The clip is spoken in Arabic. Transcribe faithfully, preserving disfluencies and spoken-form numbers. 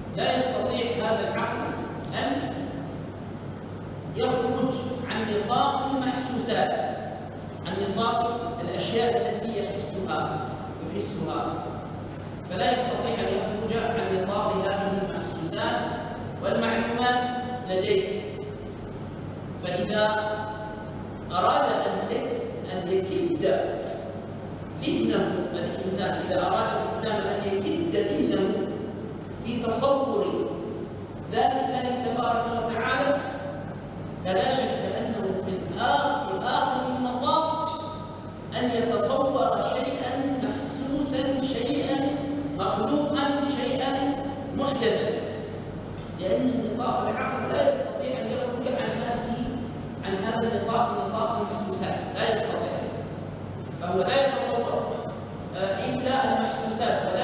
لا يستطيع هذا العقل أن يخرج عن نطاق المحسوسات، عن نطاق الأشياء التي يحسها يحسها فلا يستطيع أن يخرج عن نطاق هذه المحسوسات والمعلومات لديه. فإذا أراد أن يكد ذهنه الإنسان، إذا أراد الإنسان أن يكد ذهنه في تصور ذات الله تبارك وتعالى، فلا شك أنه في آخر المطاف أن يتصور شيئا محسوسا، شيئا مخلوقا، شيئا محدثا، لأن نطاق العقل لا يستطيع أن يخرج عن هذه عن هذا النطاق، نطاق المحسوسات لا يستطيع، فهو لا يتصور إلا المحسوسات